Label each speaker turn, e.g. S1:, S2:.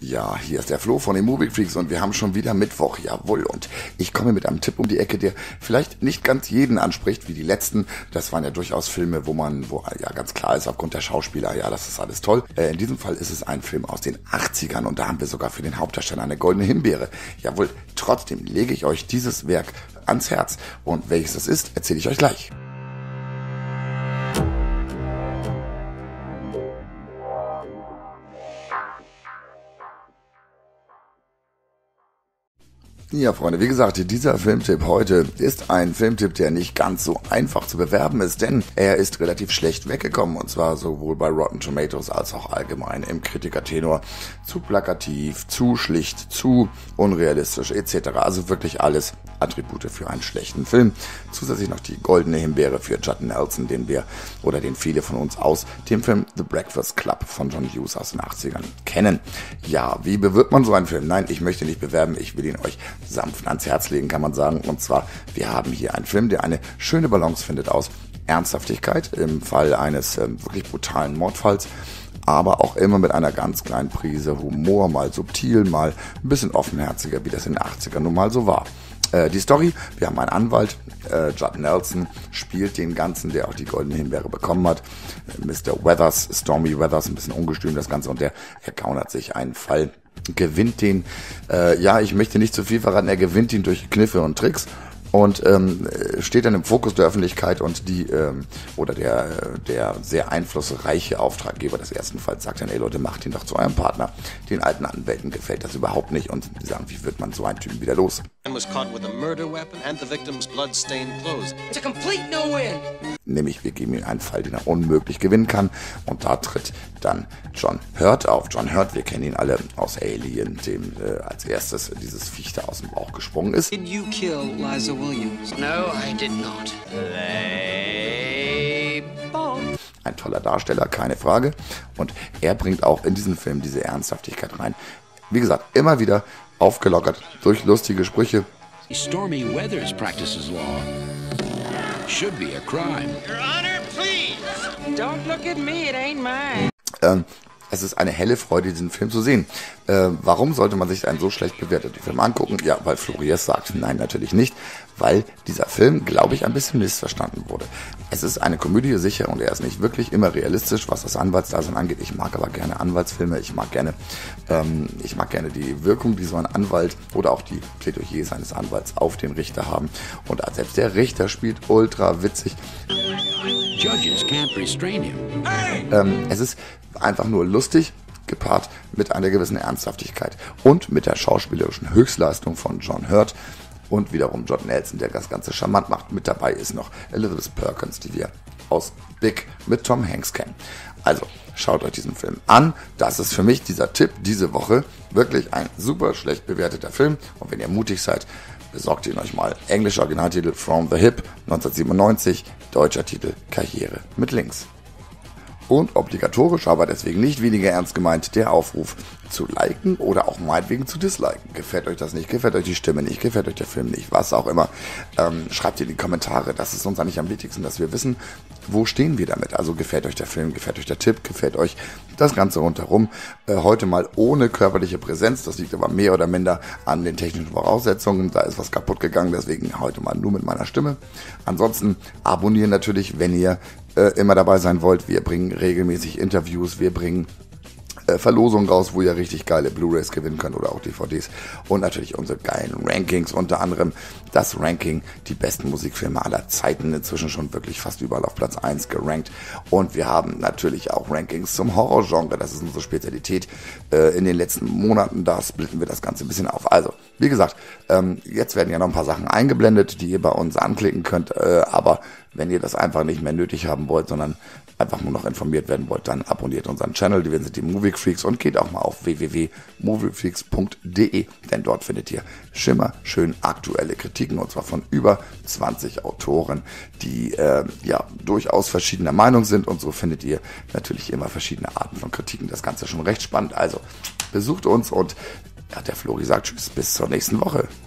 S1: Ja, hier ist der Flo von den Movie Freaks und wir haben schon wieder Mittwoch, jawohl. Und ich komme mit einem Tipp um die Ecke, der vielleicht nicht ganz jeden anspricht, wie die letzten. Das waren ja durchaus Filme, wo ja ganz klar ist, aufgrund der Schauspieler, ja, das ist alles toll. In diesem Fall ist es ein Film aus den 80ern und da haben wir sogar für den Hauptdarsteller eine goldene Himbeere. Jawohl, trotzdem lege ich euch dieses Werk ans Herz. Und welches das ist, erzähle ich euch gleich. Ja, Freunde, wie gesagt, dieser Filmtipp heute ist ein Filmtipp, der nicht ganz so einfach zu bewerben ist, denn er ist relativ schlecht weggekommen, und zwar sowohl bei Rotten Tomatoes als auch allgemein im Kritikertenor. Zu plakativ, zu schlicht, zu unrealistisch etc. Also wirklich alles Attribute für einen schlechten Film. Zusätzlich noch die goldene Himbeere für Judd Nelson, den viele von uns aus dem Film The Breakfast Club von John Hughes aus den 80ern kennen. Ja, wie bewirbt man so einen Film? Nein, ich möchte nicht bewerben, ich will ihn euch sanft ans Herz legen, kann man sagen. Und zwar, wir haben hier einen Film, der eine schöne Balance findet aus Ernsthaftigkeit im Fall eines wirklich brutalen Mordfalls, aber auch immer mit einer ganz kleinen Prise Humor, mal subtil, mal ein bisschen offenherziger, wie das in den 80ern nun mal so war. Die Story, wir haben einen Anwalt, Judd Nelson spielt den Ganzen, der auch die goldene Himbeere bekommen hat. Mr. Weathers, Stormy Weathers, ein bisschen ungestüm das Ganze, und er gaunert sich einen Fall, gewinnt den, ich möchte nicht zu viel verraten, er gewinnt ihn durch Kniffe und Tricks und steht dann im Fokus der Öffentlichkeit, und der sehr einflussreiche Auftraggeber des ersten Falls sagt dann, ey Leute, macht ihn doch zu eurem Partner. Den alten Anwälten gefällt das überhaupt nicht und die sagen, wie wird man so einen Typen wieder los? Nämlich, wir geben ihm einen Fall, den er unmöglich gewinnen kann, und da tritt dann John Hurt auf. John Hurt, wir kennen ihn alle aus Alien, dem als erstes dieses Viech da aus dem Bauch gesprungen ist.
S2: Did you kill Liza Williams?
S3: No, I did not.
S1: Ein toller Darsteller, keine Frage. Und er bringt auch in diesen Film diese Ernsthaftigkeit rein. Wie gesagt, immer wieder aufgelockert durch lustige Sprüche.
S4: Stormy Weathers practices law. Should be a crime.
S3: Your Honor, please.
S2: Don't look at me, it ain't mine.
S1: Es ist eine helle Freude, diesen Film zu sehen. Warum sollte man sich einen so schlecht bewerteten Film angucken? Ja, weil Florias sagt, nein, natürlich nicht, weil dieser Film, glaube ich, ein bisschen missverstanden wurde. Es ist eine Komödie, sicher, und er ist nicht wirklich immer realistisch, was das Anwaltsdasein angeht. Ich mag aber gerne Anwaltsfilme, ich mag gerne die Wirkung, die so ein Anwalt oder auch die Plädoyer seines Anwalts auf den Richter haben. Und selbst der Richter spielt ultra witzig.
S4: Judges can't restrain him.
S1: Es ist einfach nur lustig, gepaart mit einer gewissen Ernsthaftigkeit und mit der schauspielerischen Höchstleistung von John Hurt und wiederum Judd Nelson, der das Ganze charmant macht. Mit dabei ist noch Elizabeth Perkins, die wir aus Big mit Tom Hanks kennen. Also, schaut euch diesen Film an. Das ist für mich dieser Tipp diese Woche. Wirklich ein super schlecht bewerteter Film. Und wenn ihr mutig seid, besorgt ihn euch mal. Englischer Originaltitel From the Hip 1997, deutscher Titel Karriere mit Links. Und obligatorisch, aber deswegen nicht weniger ernst gemeint, der Aufruf zu liken oder auch meinetwegen zu disliken. Gefällt euch das nicht, gefällt euch die Stimme nicht, gefällt euch der Film nicht, was auch immer. Schreibt in die Kommentare, das ist uns eigentlich am wichtigsten, dass wir wissen, wo stehen wir damit. Also gefällt euch der Film, gefällt euch der Tipp, gefällt euch das Ganze rundherum. Heute mal ohne körperliche Präsenz, das liegt aber mehr oder minder an den technischen Voraussetzungen. Da ist was kaputt gegangen, deswegen heute mal nur mit meiner Stimme. Ansonsten abonnieren natürlich, wenn ihr immer dabei sein wollt. Wir bringen regelmäßig Interviews, wir bringen Verlosungen raus, wo ihr richtig geile Blu-rays gewinnen könnt oder auch DVDs, und natürlich unsere geilen Rankings, unter anderem das Ranking, die besten Musikfilme aller Zeiten, inzwischen schon wirklich fast überall auf Platz 1 gerankt, und wir haben natürlich auch Rankings zum Horrorgenre, das ist unsere Spezialität. In den letzten Monaten, da splitten wir das Ganze ein bisschen auf. Also, wie gesagt, jetzt werden ja noch ein paar Sachen eingeblendet, die ihr bei uns anklicken könnt, aber wenn ihr das einfach nicht mehr nötig haben wollt, sondern einfach nur noch informiert werden wollt, dann abonniert unseren Channel, wir sind die Movie Freaks, und geht auch mal auf www.moviefreaks.de, denn dort findet ihr schön aktuelle Kritiken, und zwar von über 20 Autoren, die durchaus verschiedener Meinung sind, und so findet ihr natürlich immer verschiedene Arten von Kritiken. Das Ganze schon recht spannend, also besucht uns, und der Flori sagt tschüss, bis zur nächsten Woche.